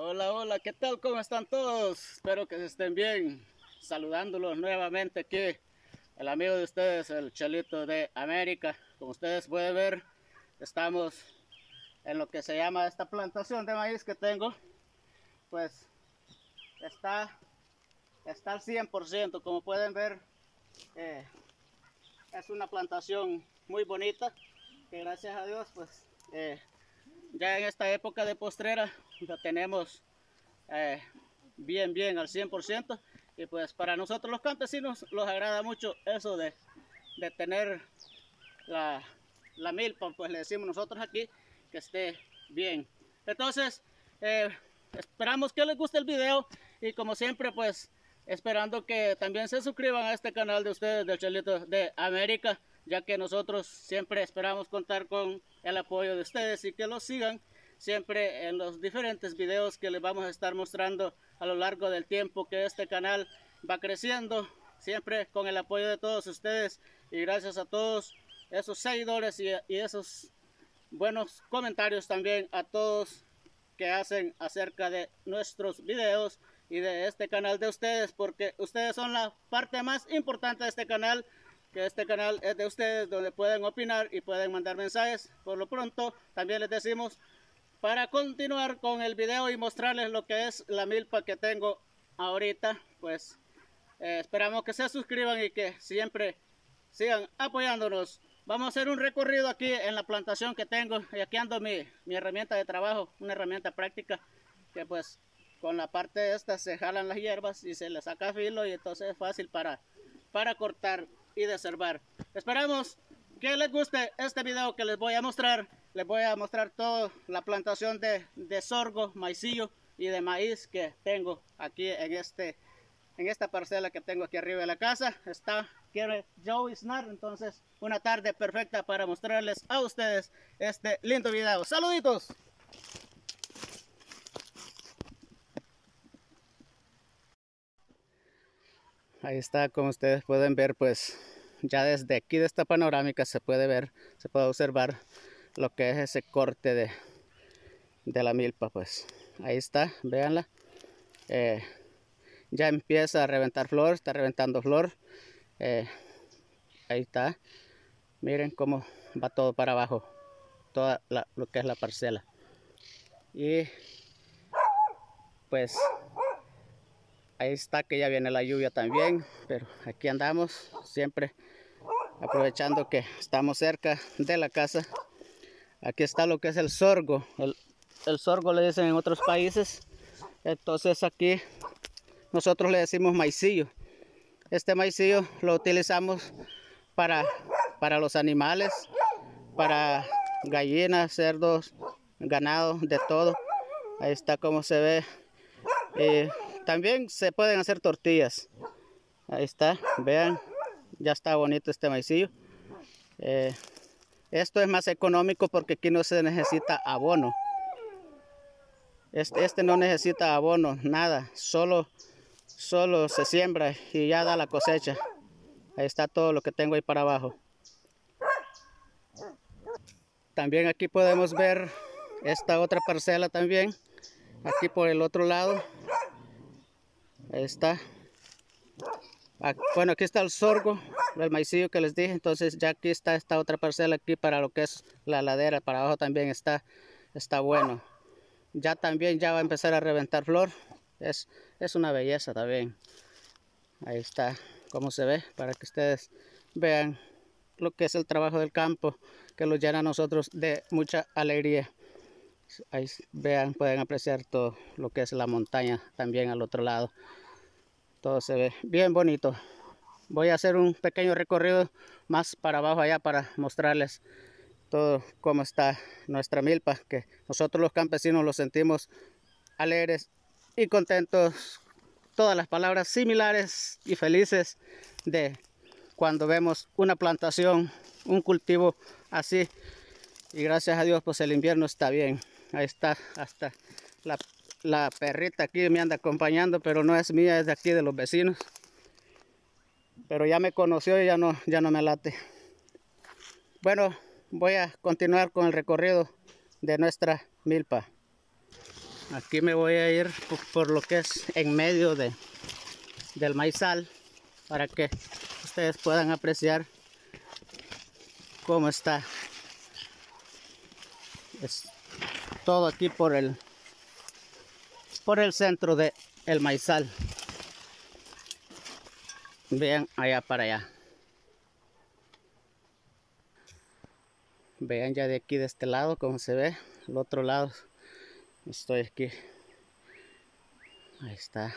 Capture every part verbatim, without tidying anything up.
Hola, hola, ¿qué tal? ¿Cómo están todos? Espero que estén bien. Saludándolos nuevamente aquí, el amigo de ustedes, el Chelito de América. Como ustedes pueden ver, estamos en lo que se llama esta plantación de maíz que tengo. Pues está, está al cien por ciento, como pueden ver. Eh, es una plantación muy bonita, que gracias a Dios, pues eh, ya en esta época de postrera la tenemos eh, bien, bien al cien por ciento. Y pues para nosotros los campesinos nos agrada mucho eso de, de tener la, la milpa, pues le decimos nosotros aquí, que esté bien. Entonces, eh, esperamos que les guste el video y como siempre, pues esperando que también se suscriban a este canal de ustedes, del Chelito de América, ya que nosotros siempre esperamos contar con el apoyo de ustedes y que los sigan siempre en los diferentes videos que les vamos a estar mostrando a lo largo del tiempo que este canal va creciendo, siempre con el apoyo de todos ustedes y gracias a todos esos seguidores y, y esos buenos comentarios también a todos que hacen acerca de nuestros videos y de este canal de ustedes, porque ustedes son la parte más importante de este canal, que este canal es de ustedes, donde pueden opinar y pueden mandar mensajes. Por lo pronto también les decimos, para continuar con el video y mostrarles lo que es la milpa que tengo ahorita, pues eh, esperamos que se suscriban y que siempre sigan apoyándonos. Vamos a hacer un recorrido aquí en la plantación que tengo y aquí ando mi, mi herramienta de trabajo, una herramienta práctica que pues con la parte esta se jalan las hierbas y se le saca filo y entonces es fácil para, para cortar y desherbar. Esperamos que les guste este video que les voy a mostrar. Les voy a mostrar toda la plantación de, de sorgo, maicillo y de maíz que tengo aquí en este en esta parcela que tengo aquí arriba de la casa. Está quiere lloviznar, entonces una tarde perfecta para mostrarles a ustedes este lindo video. ¡Saluditos! Ahí está, como ustedes pueden ver, pues ya desde aquí de esta panorámica se puede ver, se puede observar lo que es ese corte de, de la milpa. Pues ahí está, véanla. Eh, ya empieza a reventar flor, está reventando flor. Eh, ahí está, miren cómo va todo para abajo, toda la, lo que es la parcela. Y pues ahí está que ya viene la lluvia también, pero aquí andamos siempre aprovechando que estamos cerca de la casa. Aquí está lo que es el sorgo, el, el sorgo le dicen en otros países, entonces aquí nosotros le decimos maicillo. Este maicillo lo utilizamos para, para los animales, para gallinas, cerdos, ganado, de todo. Ahí está como se ve. Eh, también se pueden hacer tortillas. Ahí está, vean, ya está bonito este maicillo. Eh, esto es más económico porque aquí no se necesita abono. Este, este no necesita abono, nada, solo, solo se siembra y ya da la cosecha. Ahí está todo lo que tengo ahí para abajo. También aquí podemos ver esta otra parcela también, aquí por el otro lado. Ahí está. Bueno, aquí está el sorgo, el maicillo que les dije. Entonces ya aquí está esta otra parcela aquí para lo que es la ladera. Para abajo también está, está bueno. Ya también ya va a empezar a reventar flor. Es, es una belleza también. Ahí está como se ve, para que ustedes vean lo que es el trabajo del campo, que lo llena a nosotros de mucha alegría. Ahí vean, pueden apreciar todo lo que es la montaña también al otro lado. Todo se ve bien bonito. Voy a hacer un pequeño recorrido más para abajo allá para mostrarles todo cómo está nuestra milpa, que nosotros los campesinos los sentimos alegres y contentos. Todas las palabras similares y felices de cuando vemos una plantación, un cultivo así. Y gracias a Dios pues el invierno está bien. Ahí está, hasta la, la perrita aquí me anda acompañando, pero no es mía, es de aquí de los vecinos. Pero ya me conoció y ya no, ya no me late. Bueno, voy a continuar con el recorrido de nuestra milpa. Aquí me voy a ir por, por lo que es en medio de, del maizal, para que ustedes puedan apreciar cómo está. Es todo aquí por el por el centro de el maizal. Vean allá para allá. Vean ya de aquí de este lado cómo se ve. El otro lado estoy aquí. Ahí está.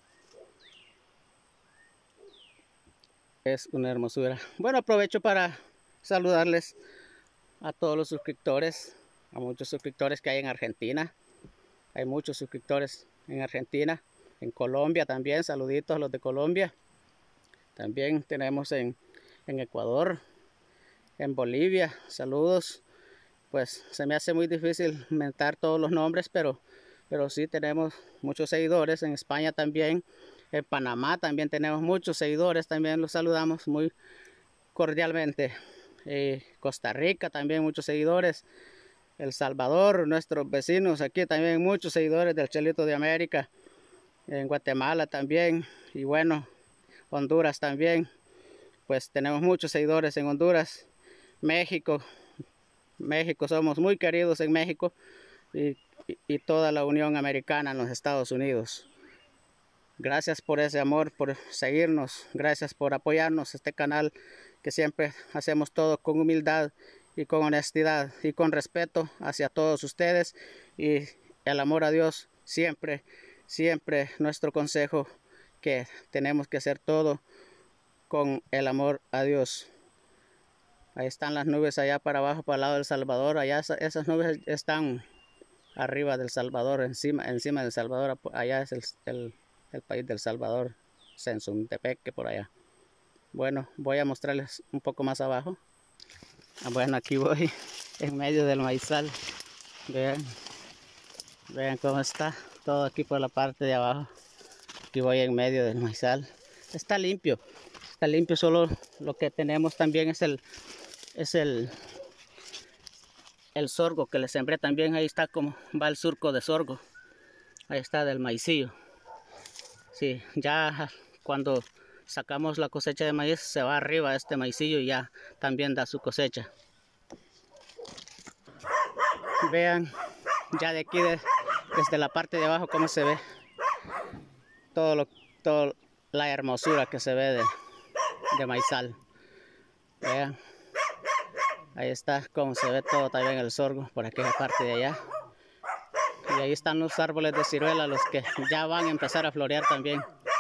Es una hermosura. Bueno, aprovecho para saludarles a todos los suscriptores, a muchos suscriptores que hay en Argentina. Hay muchos suscriptores en Argentina, en Colombia también. Saluditos a los de Colombia. También tenemos en, en Ecuador, en Bolivia. Saludos. Pues se me hace muy difícil mentar todos los nombres, pero, pero sí tenemos muchos seguidores. En España también. En Panamá también tenemos muchos seguidores. También los saludamos muy cordialmente. Eh, Costa Rica también muchos seguidores. El Salvador, nuestros vecinos aquí también muchos seguidores del Chelito de América. En Guatemala también. Y bueno, Honduras también. Pues tenemos muchos seguidores en Honduras. México. México, somos muy queridos en México. Y, y, y toda la Unión Americana en los Estados Unidos. Gracias por ese amor, por seguirnos. Gracias por apoyarnos este canal, que siempre hacemos todo con humildad y con honestidad y con respeto hacia todos ustedes. Y el amor a Dios siempre, siempre nuestro consejo, que tenemos que hacer todo con el amor a Dios. Ahí están las nubes allá para abajo, para el lado del Salvador. Allá esas nubes están arriba del Salvador, encima, encima del Salvador. Allá es el, el el país del Salvador, Sensuntepeque, por allá. Bueno, voy a mostrarles un poco más abajo. Bueno, aquí voy en medio del maizal. Vean, vean cómo está todo aquí por la parte de abajo. Aquí voy en medio del maizal. Está limpio, está limpio. Solo lo que tenemos también es el es el el sorgo que le sembré también. Ahí está como va el surco de sorgo. Ahí está del maicillo. Sí, ya cuando sacamos la cosecha de maíz se va arriba este maicillo y ya también da su cosecha. Vean ya de aquí de, desde la parte de abajo cómo se ve todo lo, todo la hermosura que se ve de, de maizal. Vean, ahí está cómo se ve todo también el sorgo por aquella parte de allá. Y ahí están los árboles de ciruela, los que ya van a empezar a florear también.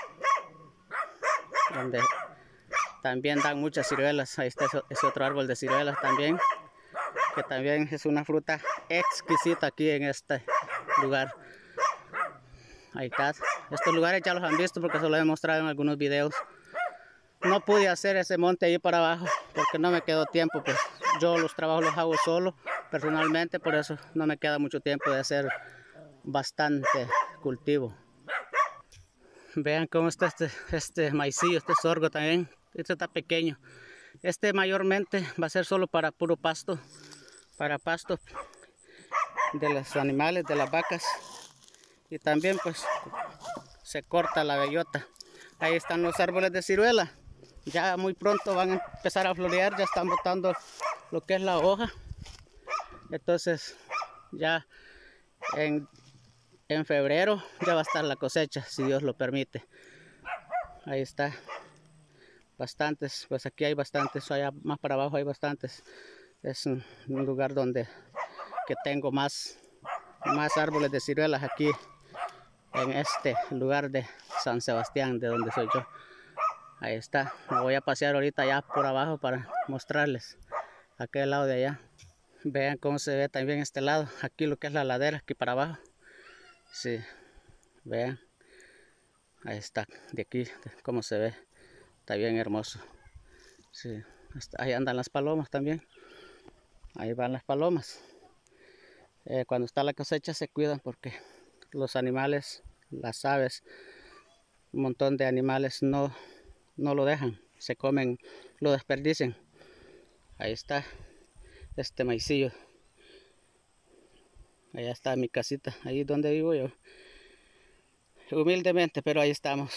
Donde también dan muchas ciruelas. Ahí está ese otro árbol de ciruelas también, que también es una fruta exquisita aquí en este lugar. Ahí está. Estos lugares ya los han visto porque se los he mostrado en algunos videos. No pude hacer ese monte ahí para abajo porque no me quedó tiempo. Pues yo los trabajos los hago solo, personalmente, por eso no me queda mucho tiempo de hacer bastante cultivo. Vean cómo está este, este maicillo, este sorgo también. Este está pequeño. Este mayormente va a ser solo para puro pasto, para pasto de los animales, de las vacas. Y también pues se corta la bellota. Ahí están los árboles de ciruela. Ya muy pronto van a empezar a florear, ya están botando lo que es la hoja. Entonces ya en, en febrero ya va a estar la cosecha, si Dios lo permite. Ahí está. Bastantes, pues aquí hay bastantes, allá más para abajo hay bastantes. Es un, un lugar donde que tengo más, más árboles de ciruelas aquí en este lugar de San Sebastián, de donde soy yo. Ahí está, me voy a pasear ahorita allá por abajo para mostrarles aquel lado de allá. Vean cómo se ve también este lado, aquí lo que es la ladera, aquí para abajo. Sí, vean, ahí está, de aquí cómo se ve, está bien hermoso. Sí, ahí andan las palomas también, ahí van las palomas. Eh, cuando está la cosecha se cuidan porque los animales, las aves, un montón de animales no, no lo dejan, se comen, lo desperdician. Ahí está este maicillo. Allá está mi casita, ahí donde vivo yo. Humildemente, pero ahí estamos.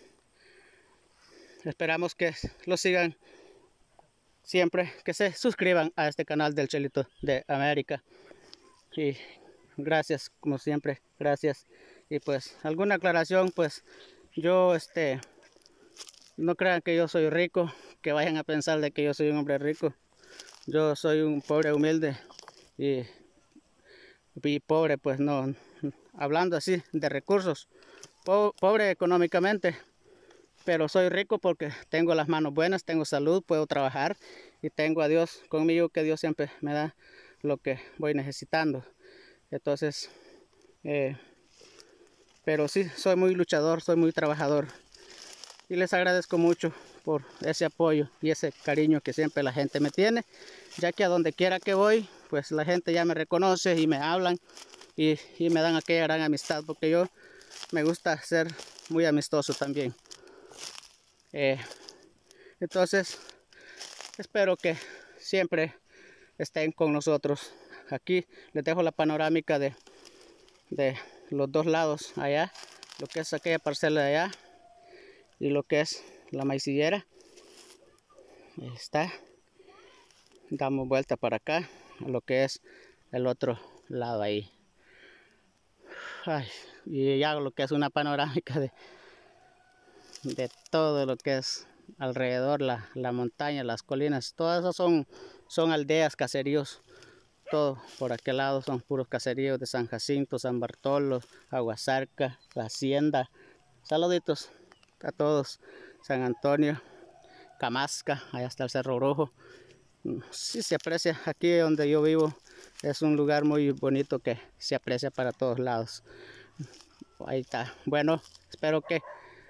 Esperamos que lo sigan siempre, que se suscriban a este canal del Chelito de América. Y gracias, como siempre, gracias. Y pues, alguna aclaración, pues, yo, este, no crean que yo soy rico, que vayan a pensar de que yo soy un hombre rico. Yo soy un pobre humilde y, y pobre, pues no, hablando así de recursos, po pobre económicamente, pero soy rico porque tengo las manos buenas, tengo salud, puedo trabajar y tengo a Dios conmigo, que Dios siempre me da lo que voy necesitando. Entonces, eh, pero sí, soy muy luchador, soy muy trabajador y les agradezco mucho por ese apoyo y ese cariño que siempre la gente me tiene, ya que a donde quiera que voy, pues la gente ya me reconoce y me hablan y, y me dan aquella gran amistad, porque yo me gusta ser muy amistoso también. Eh, entonces, espero que siempre estén con nosotros. Aquí les dejo la panorámica de, de los dos lados allá, lo que es aquella parcela de allá y lo que es la maicillera. Ahí está. Damos vuelta para acá a lo que es el otro lado ahí. Ay, y ya lo que es una panorámica de, de todo lo que es alrededor, la, la montaña, las colinas, todas esas son, son aldeas, caseríos. Todo por aquel lado son puros caseríos de San Jacinto, San Bartolo, Aguasarca, la Hacienda. Saluditos a todos. San Antonio, Camasca, allá está el Cerro Rojo. Sí se aprecia, aquí donde yo vivo es un lugar muy bonito que se aprecia para todos lados. Ahí está. Bueno, espero que,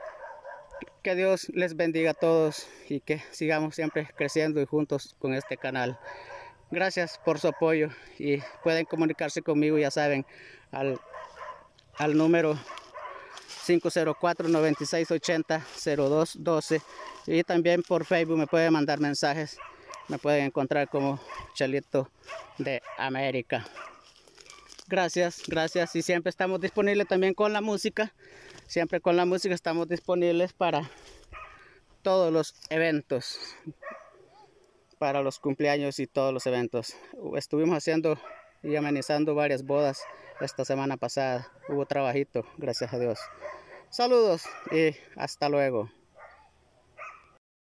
que Dios les bendiga a todos y que sigamos siempre creciendo y juntos con este canal. Gracias por su apoyo y pueden comunicarse conmigo, ya saben, al, al número cinco cero cuatro, nueve seis ocho cero, cero dos uno dos, y también por Facebook me pueden mandar mensajes, me pueden encontrar como Chelito de América. Gracias, gracias, y siempre estamos disponibles también con la música, siempre con la música estamos disponibles para todos los eventos, para los cumpleaños y todos los eventos. Estuvimos haciendo y amenizando varias bodas esta semana pasada. Hubo trabajito, gracias a Dios. Saludos y hasta luego.